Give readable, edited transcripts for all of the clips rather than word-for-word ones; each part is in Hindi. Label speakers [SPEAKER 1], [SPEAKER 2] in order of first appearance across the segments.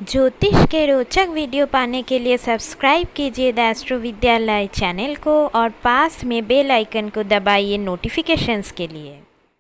[SPEAKER 1] ज्योतिष के रोचक वीडियो पाने के लिए सब्सक्राइब कीजिए द एस्ट्रो विद्यालय चैनल को और पास में बेल आइकन को दबाइए नोटिफिकेशंस के लिए।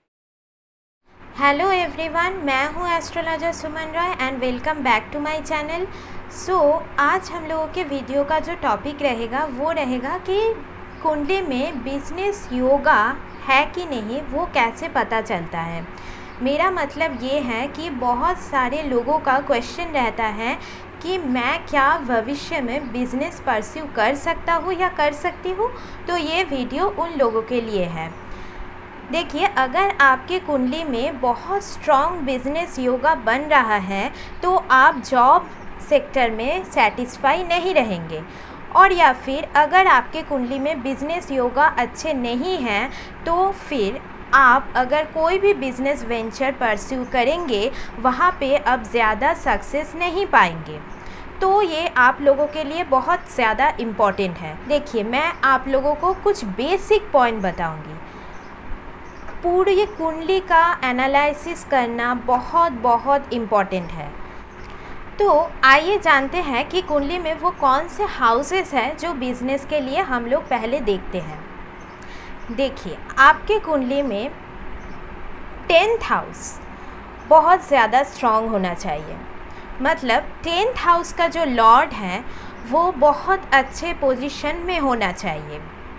[SPEAKER 1] हेलो एवरीवन, मैं हूं astrologer Suman Roy and welcome back to my channel. आज हम लोगों के वीडियो का जो टॉपिक रहेगा वो रहेगा कि कुंडली में बिजनेस योगा है कि नहीं, वो कैसे पता चलता है। मेरा मतलब ये है कि बहुत सारे लोगों का क्वेश्चन रहता है कि मैं क्या भविष्य में बिज़नेस परस्यू कर सकता हूँ या कर सकती हूँ, तो ये वीडियो उन लोगों के लिए है। देखिए, अगर आपके कुंडली में बहुत स्ट्रॉन्ग बिजनेस योगा बन रहा है तो आप जॉब सेक्टर में सेटिस्फाई नहीं रहेंगे, और या फिर अगर आपके कुंडली में बिजनेस योगा अच्छे नहीं हैं तो फिर आप अगर कोई भी बिज़नेस वेंचर परस्यू करेंगे वहाँ पे अब ज़्यादा सक्सेस नहीं पाएंगे। तो ये आप लोगों के लिए बहुत ज़्यादा इम्पॉर्टेंट है। देखिए, मैं आप लोगों को कुछ बेसिक पॉइंट बताऊंगी। पूरी कुंडली का एनालिसिस करना बहुत इम्पॉर्टेंट है। तो आइए जानते हैं कि कुंडली में वो कौन से हाउसेस हैं जो बिज़नेस के लिए हम लोग पहले देखते हैं। देखिए, आपके कुंडली में 10th हाउस बहुत ज़्यादा स्ट्रॉन्ग होना चाहिए। मतलब 10th हाउस का जो लॉर्ड है वो बहुत अच्छे पोजीशन में होना चाहिए,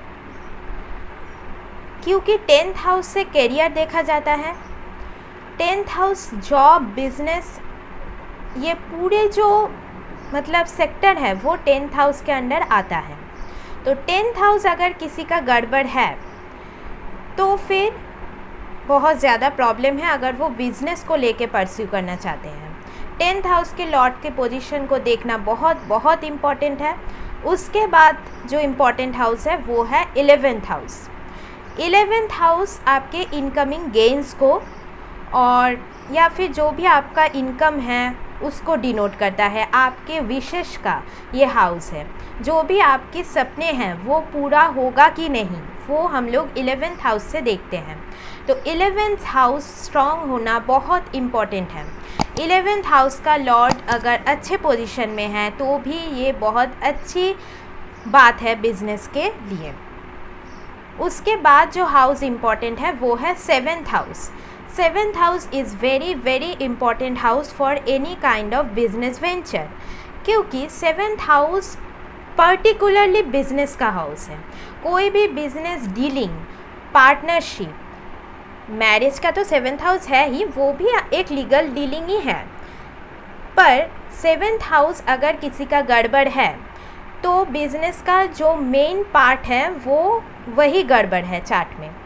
[SPEAKER 1] क्योंकि 10th हाउस से करियर देखा जाता है। 10th हाउस जॉब, बिजनेस, ये पूरे जो मतलब सेक्टर है वो 10th हाउस के अंडर आता है। तो 10th हाउस अगर किसी का गड़बड़ है तो फिर बहुत ज़्यादा प्रॉब्लम है अगर वो बिज़नेस को लेके परस्यू करना चाहते हैं। 10th हाउस के लॉर्ड के पोजीशन को देखना बहुत इम्पॉर्टेंट है। उसके बाद जो इम्पॉर्टेंट हाउस है वो है 11th हाउस। 11th हाउस आपके इनकमिंग गेन्स को और या फिर जो भी आपका इनकम है उसको डिनोट करता है। आपके विशेष का ये हाउस है। जो भी आपके सपने हैं वो पूरा होगा कि नहीं, वो हम लोग 11th हाउस से देखते हैं। तो 11th हाउस स्ट्रॉन्ग होना बहुत इम्पॉर्टेंट है। 11th हाउस का लॉर्ड अगर अच्छे पोजीशन में है तो भी ये बहुत अच्छी बात है बिजनेस के लिए। उसके बाद जो हाउस इम्पॉर्टेंट है वो है 7th house. 7th house is very important house for any kind of business venture, क्योंकि 7th हाउस पर्टिकुलरली बिजनेस का हाउस है। कोई भी बिजनेस डीलिंग, पार्टनरशिप, मैरिज का तो 7th हाउस है ही, वो भी एक लीगल डीलिंग ही है। पर 7th हाउस अगर किसी का गड़बड़ है तो बिजनेस का जो मेन पार्ट है वो वही गड़बड़ है चार्ट में।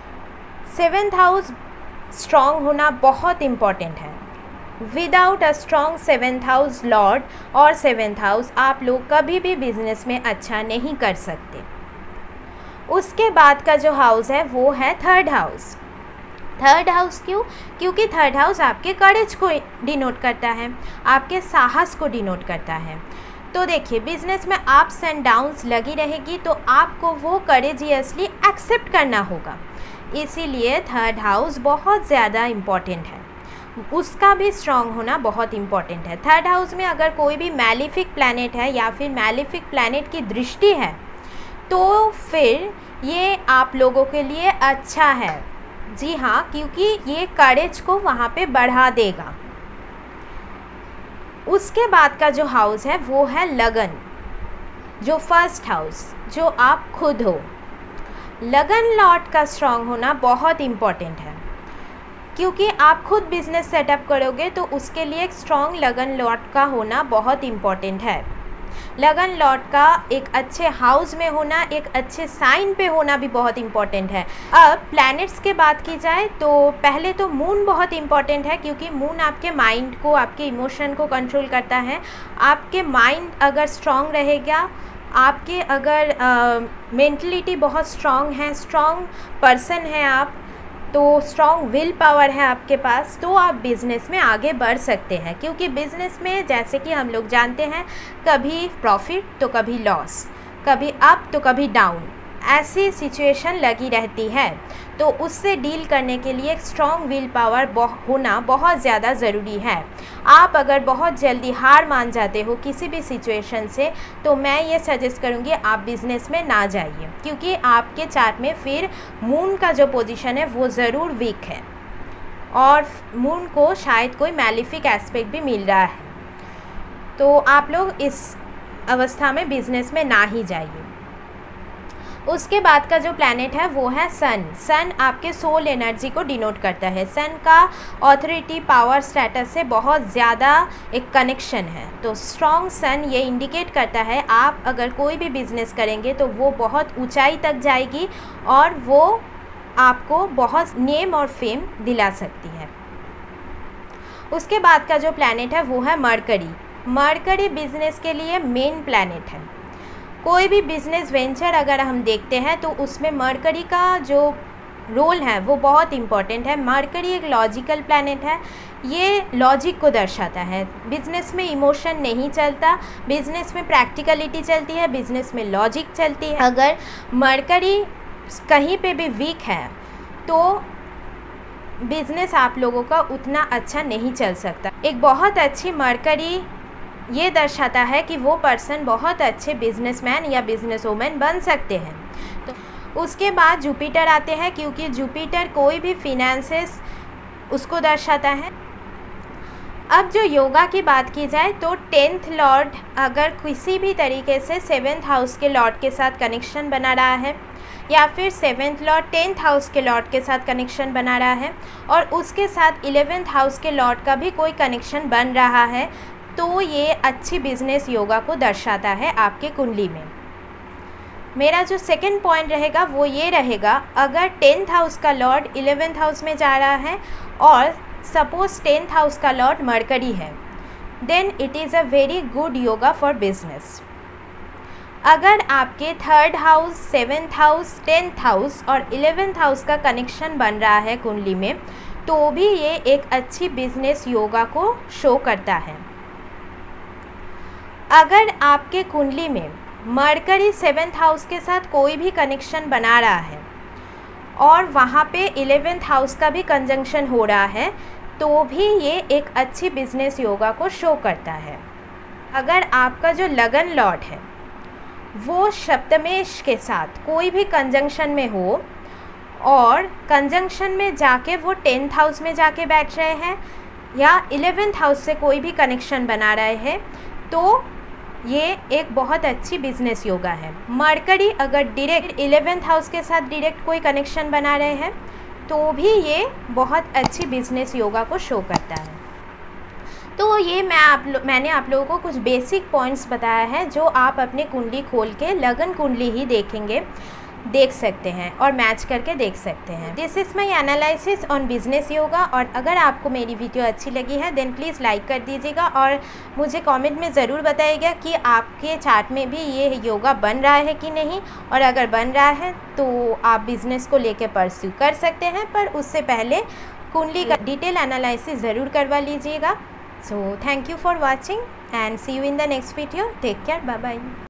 [SPEAKER 1] 7th हाउस स्ट्रॉन्ग होना बहुत इम्पॉर्टेंट है। Without a strong 7th house lord और 7th हाउस आप लोग कभी भी बिजनेस में अच्छा नहीं कर सकते। उसके बाद का जो हाउस है वो है 3rd हाउस। 3rd हाउस क्यों? क्योंकि 3rd हाउस आपके करेज को डिनोट करता है, आपके साहस को डिनोट करता है। तो देखिए, बिजनेस में अप्स एंड डाउन्स लगी रहेगी तो आपको वो करेजियसली एक्सेप्ट करना होगा। इसीलिए 3rd हाउस बहुत ज़्यादा इम्पॉर्टेंट है, उसका भी स्ट्रॉन्ग होना बहुत इम्पॉर्टेंट है। 3rd हाउस में अगर कोई भी मैलिफिक प्लैनेट है या फिर मैलिफिक प्लैनेट की दृष्टि है तो फिर ये आप लोगों के लिए अच्छा है। जी हाँ, क्योंकि ये करेज को वहाँ पे बढ़ा देगा। उसके बाद का जो हाउस है वो है लगन, जो 1st हाउस, जो आप खुद हो। लगन लॉर्ड का स्ट्रॉन्ग होना बहुत इम्पॉर्टेंट है, क्योंकि आप खुद बिजनेस सेटअप करोगे तो उसके लिए एक स्ट्रॉन्ग लगन लॉर्ड का होना बहुत इम्पॉर्टेंट है। लगन लॉर्ड का एक अच्छे हाउस में होना, एक अच्छे साइन पे होना भी बहुत इम्पॉर्टेंट है। अब प्लैनेट्स के बात की जाए तो पहले तो मून बहुत इम्पॉर्टेंट है, क्योंकि मून आपके माइंड को, आपके इमोशन को कंट्रोल करता है। आपके माइंड अगर स्ट्रॉन्ग रहेगा, आपके अगर मेंटलिटी बहुत स्ट्रॉन्ग है, स्ट्रॉन्ग पर्सन है आप, तो स्ट्रॉन्ग विल पावर है आपके पास, तो आप बिज़नेस में आगे बढ़ सकते हैं। क्योंकि बिज़नेस में जैसे कि हम लोग जानते हैं, कभी प्रॉफिट तो कभी लॉस, कभी अप तो कभी डाउन, ऐसी सिचुएशन लगी रहती है। तो उससे डील करने के लिए स्ट्रॉन्ग विल पावर होना बहुत ज़्यादा ज़रूरी है। आप अगर बहुत जल्दी हार मान जाते हो किसी भी सिचुएशन से, तो मैं ये सजेस्ट करूँगी आप बिज़नेस में ना जाइए, क्योंकि आपके चार्ट में फिर मून का जो पोजीशन है वो ज़रूर वीक है और मून को शायद कोई मैलिफिक एस्पेक्ट भी मिल रहा है। तो आप लोग इस अवस्था में बिज़नेस में ना ही जाइए। उसके बाद का जो प्लैनेट है वो है सन। सन आपके सोल एनर्जी को डिनोट करता है। सन का ऑथोरिटी, पावर, स्टेटस से बहुत ज़्यादा एक कनेक्शन है। तो स्ट्रॉन्ग सन ये इंडिकेट करता है आप अगर कोई भी बिज़नेस करेंगे तो वो बहुत ऊंचाई तक जाएगी और वो आपको बहुत नेम और फेम दिला सकती है। उसके बाद का जो प्लैनेट है वो है मरकरी। मरकरी बिजनेस के लिए मेन प्लैनेट है। कोई भी बिजनेस वेंचर अगर हम देखते हैं तो उसमें मरकरी का जो रोल है वो बहुत इम्पॉर्टेंट है। मरकरी एक लॉजिकल प्लैनेट है, ये लॉजिक को दर्शाता है। बिजनेस में इमोशन नहीं चलता, बिजनेस में प्रैक्टिकलिटी चलती है, बिजनेस में लॉजिक चलती है। अगर मरकरी कहीं पे भी वीक है तो बिजनेस आप लोगों का उतना अच्छा नहीं चल सकता। एक बहुत अच्छी मरकरी ये दर्शाता है कि वो पर्सन बहुत अच्छे बिजनेसमैन या बिजनेस वूमेन बन सकते हैं। तो उसके बाद जुपिटर आते हैं, क्योंकि जुपिटर कोई भी फिनेंसेस उसको दर्शाता है। अब जो योगा की बात की जाए तो 10th लॉर्ड अगर किसी भी तरीके से 7th हाउस के लॉर्ड के साथ कनेक्शन बना रहा है या फिर 7th लॉर्ड 10th हाउस के लॉर्ड के साथ कनेक्शन बना रहा है और उसके साथ 11th हाउस के लॉर्ड का भी कोई कनेक्शन बन रहा है, तो ये अच्छी बिजनेस योगा को दर्शाता है आपके कुंडली में। मेरा जो सेकंड पॉइंट रहेगा वो ये रहेगा, अगर 10th हाउस का लॉर्ड 11th हाउस में जा रहा है और सपोज 10th हाउस का लॉर्ड मरकरी है, then it is a very good yoga for business. अगर आपके 3rd house, 7th house, 10th house और 11th हाउस का कनेक्शन बन रहा है कुंडली में, तो भी ये एक अच्छी बिजनेस योगा को शो करता है। अगर आपके कुंडली में मरकरी 7th हाउस के साथ कोई भी कनेक्शन बना रहा है और वहाँ पे 11th हाउस का भी कंजंक्शन हो रहा है, तो भी ये एक अच्छी बिजनेस योगा को शो करता है। अगर आपका जो लगन लॉर्ड है वो सप्तमेश के साथ कोई भी कंजंक्शन में हो और कंजंक्शन में जाके वो 10th हाउस में जाके बैठ रहे हैं या 11th हाउस से कोई भी कनेक्शन बना रहे हैं, तो ये एक बहुत अच्छी बिजनेस योगा है। मरकरी अगर डायरेक्ट 11th हाउस के साथ डायरेक्ट कोई कनेक्शन बना रहे हैं तो भी ये बहुत अच्छी बिजनेस योगा को शो करता है। तो ये मैंने आप लोगों को कुछ बेसिक पॉइंट्स बताया है जो आप अपनी कुंडली खोल के लगन कुंडली ही देख सकते हैं और मैच करके देख सकते हैं। This is my analysis on business yoga. और अगर आपको मेरी वीडियो अच्छी लगी है देन प्लीज़ लाइक कर दीजिएगा और मुझे कमेंट में ज़रूर बताइएगा कि आपके चार्ट में भी ये योगा बन रहा है कि नहीं, और अगर बन रहा है तो आप बिज़नेस को लेकर परस्यू कर सकते हैं, पर उससे पहले कुंडली का डिटेल एनालिसिस ज़रूर करवा लीजिएगा। So thank you for watching and see you in the next video. Take care, bye bye.